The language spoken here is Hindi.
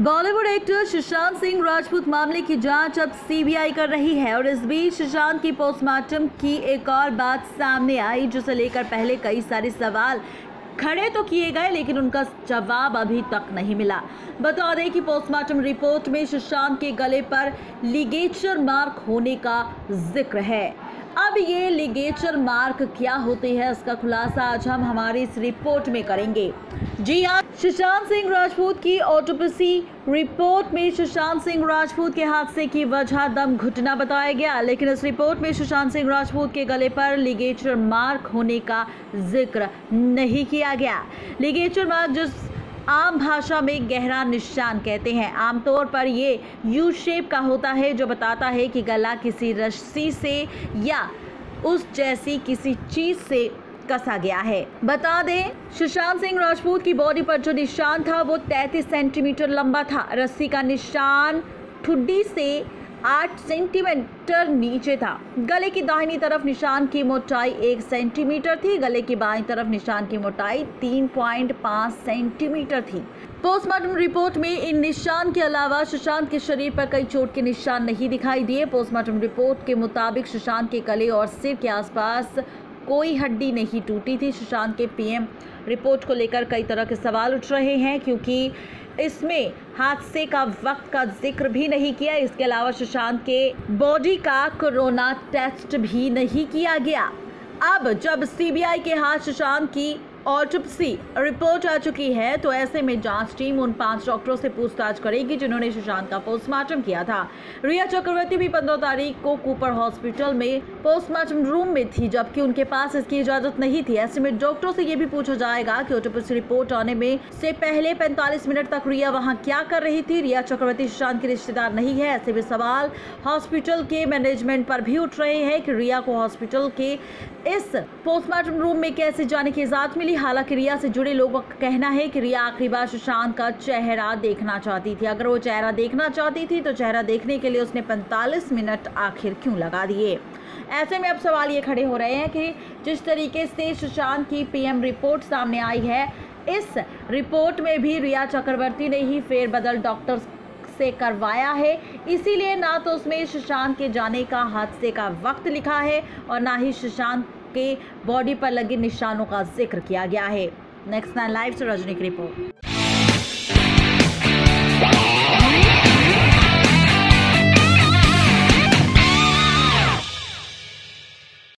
बॉलीवुड एक्टर सुशांत सिंह राजपूत मामले की जांच अब सीबीआई कर रही है और इस बीच सुशांत की पोस्टमार्टम की एक और बात सामने आई, जिसे लेकर पहले कई सारे सवाल खड़े तो किए गए लेकिन उनका जवाब अभी तक नहीं मिला। बता दें कि पोस्टमार्टम रिपोर्ट में सुशांत के गले पर लिगेचर मार्क होने का जिक्र है। अब ये लिगेचर मार्क क्या होते हैं, इसका खुलासा आज हम हमारी इस रिपोर्ट में करेंगे। जी हाँ, सुशांत सिंह राजपूत की ऑटोप्सी रिपोर्ट में सुशांत सिंह राजपूत के हादसे की वजह दम घुटना बताया गया, लेकिन इस रिपोर्ट में सुशांत सिंह राजपूत के गले पर लिगेचर मार्क होने का जिक्र नहीं किया गया। लिगेचर मार्क जिस आम भाषा में गहरा निशान कहते हैं, आमतौर पर ये यू शेप का होता है जो बताता है कि गला किसी रस्सी से या उस जैसी किसी चीज से कसा गया है। बता दें, सुशांत सिंह राजपूत की बॉडी पर जो निशान था वो 33 सेंटीमीटर लंबा था। रस्सी का निशान ठुड्डी से 8 सेंटीमीटर नीचे था। गले की दाहिनी तरफ निशान की मोटाई 1 सेंटीमीटर थी। गले की बाईं तरफ निशान की मोटाई 3.5 सेंटीमीटर थी। पोस्टमार्टम रिपोर्ट में इन निशान के अलावा सुशांत के शरीर पर कई चोट के निशान नहीं दिखाई दिए। पोस्टमार्टम रिपोर्ट के मुताबिक सुशांत के गले और सिर के आसपास कोई हड्डी नहीं टूटी थी। सुशांत के पीएम रिपोर्ट को लेकर कई तरह के सवाल उठ रहे हैं, क्योंकि इसमें हादसे का वक्त का जिक्र भी नहीं किया। इसके अलावा सुशांत के बॉडी का कोरोना टेस्ट भी नहीं किया गया। अब जब सीबीआई के हाथ सुशांत की ऑटोप्सी रिपोर्ट आ चुकी है, तो ऐसे में जांच टीम उन 5 डॉक्टरों से पूछताछ करेगी जिन्होंने सुशांत का पोस्टमार्टम किया था। रिया चक्रवर्ती भी 15 तारीख को कूपर हॉस्पिटल में पोस्टमार्टम रूम में थी, जबकि उनके पास इसकी इजाजत नहीं थी। ऐसे में डॉक्टरों से ये भी पूछा जाएगा कि ऑटोप्सी रिपोर्ट आने में से पहले 45 मिनट तक रिया वहाँ क्या कर रही थी। रिया चक्रवर्ती सुशांत की रिश्तेदार नहीं है। ऐसे भी सवाल हॉस्पिटल के मैनेजमेंट पर भी उठ रहे हैं कि रिया को हॉस्पिटल के इस पोस्टमार्टम रूम में कैसे जाने की इजाजत मिली। हालांकि रिया से जुड़े लोगों का कहना है कि रिया आखिरी बार सुशांत का चेहरा देखना चाहती थी। अगर वो चेहरा देखना चाहती थी तो चेहरा देखने के लिए उसने 45 मिनट आखिर क्यों लगा दिए। ऐसे में अब सवाल ये खड़े हो रहे हैं कि जिस तरीके से सुशांत की पीएम रिपोर्ट सामने आई है, इस रिपोर्ट में भी रिया चक्रवर्ती ने ही फेरबदल डॉक्टर से करवाया है। इसीलिए ना तो उसमें सुशांत के जाने का हादसे का वक्त लिखा है और ना ही सुशांत के बॉडी पर लगे निशानों का जिक्र किया गया है। नेक्स्ट 9 लाइव से रजनी की रिपोर्ट।